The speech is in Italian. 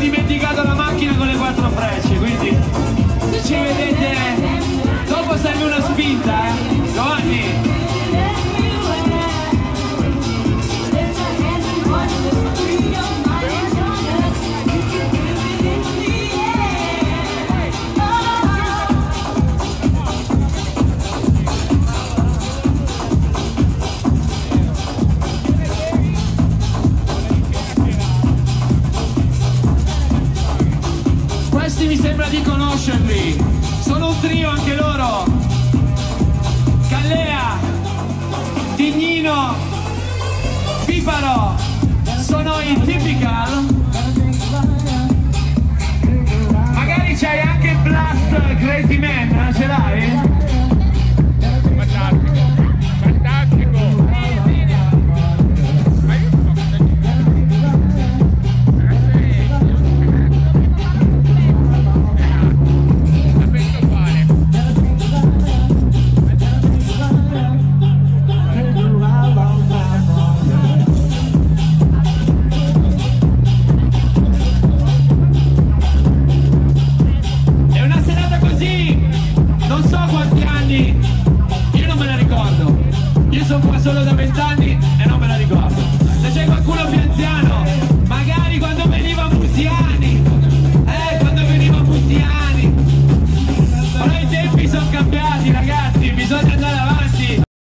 dimenticato la macchina con le 4 frecce, quindi se ci vedete dopo serve una spinta, Giovanni. Mi sembra di conoscerli, sono un trio anche loro: Callea, Tignino, Piparo, sono i Typical. Magari c'hai anche Blast Crazy Man, ce l'hai? Solo da 20 anni e non me la ricordo. Se c'è qualcuno più anziano, magari quando veniva Musiani, quando veniva Musiani. Ora i tempi sono cambiati, ragazzi, bisogna andare avanti.